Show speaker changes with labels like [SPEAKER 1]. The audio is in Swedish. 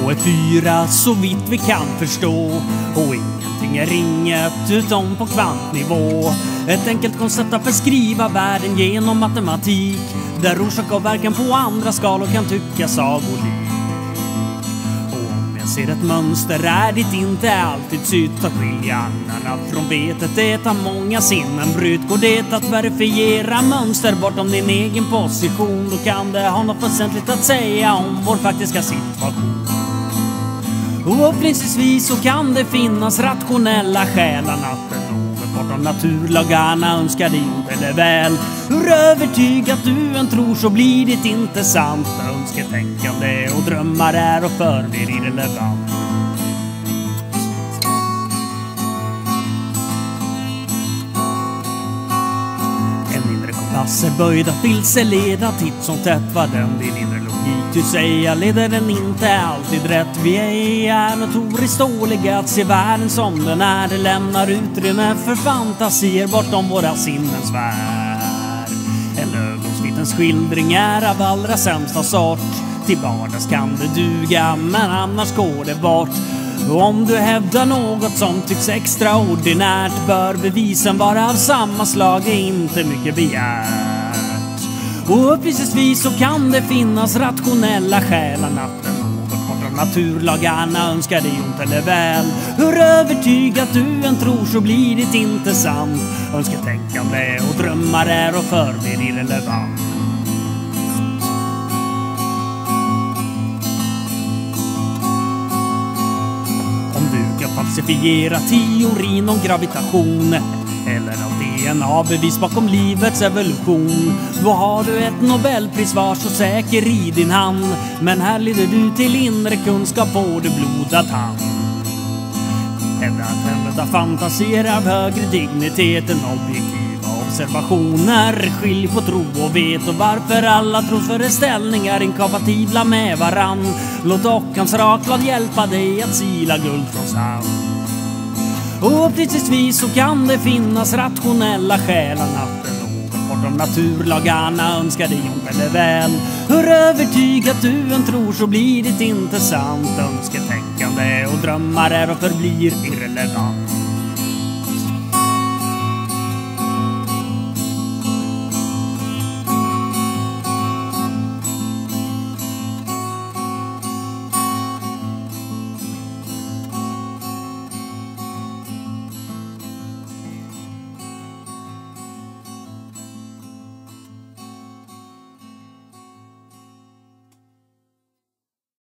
[SPEAKER 1] 2 är 4 så vitt vi kan förstå, och ingenting är inget utom på kvantnivå. Ett enkelt koncept att beskriva världen genom matematik, där orsak och verkan på andra skalor kan tyckas sagolik. Och om jag ser ett mönster är det inte alltid sytt att skilja agnarna från vetet. Det tar många sinnen bryt. Går det att verifiera mönster bortom din egen position, då kan det ha något väsentligt att säga om vår faktiska situation. Och upplysningsvis så kan det finnas rationella skäl att något bortom naturlagarna önskar dig ont eller väl. Hur övertygad du än tror så blir det inte sant. Önsketänkande och drömmar är och förblir irrelevant. En inre kompass är böjd att vilseleda titt som tätt. Vad den din inre logik du säger leder den inte alltid rätt. Vi är notoriskt dåliga att se världen som den är. Det lämnar utrymme för fantasier bortom våra sinnens värld. En ögonvittens skildring är av allra sämsta sort. Till vardags kan det duga men annars går det bort. Och om du hävdar något som tycks extraordinärt, bör bevisen vara av samma slag, är inte mycket begärt. Och upplysningsvis så kan det finnas rationella skäl att något bortom naturlagarna önskar dig ont eller väl. Hur övertygad du än tror så blir det inte sant. Önsketänkande och drömmar är och förblir irrelevant. Falsifiera teorin om gravitation eller av DNA-bevis bakom livets evolution. Då har du ett Nobelpris var så säker i din hand, men här leder du till inre kunskap på du blodad hand. Hävda att hända fantasier av högre dignitet än objektiva observationer. Skilj på tro och vet och varför alla trosföreställningar inkompatibla med varann. Låt Ockams rakblad hjälpa dig att sila guld från sand. Och precisvis så kan det finnas rationella skäl att något bortom naturlagarna önskar dig ont eller väl. Hur övertygad du än tror så blir det inte sant. Önsketänkande och drömmar är och förblir irrelevant.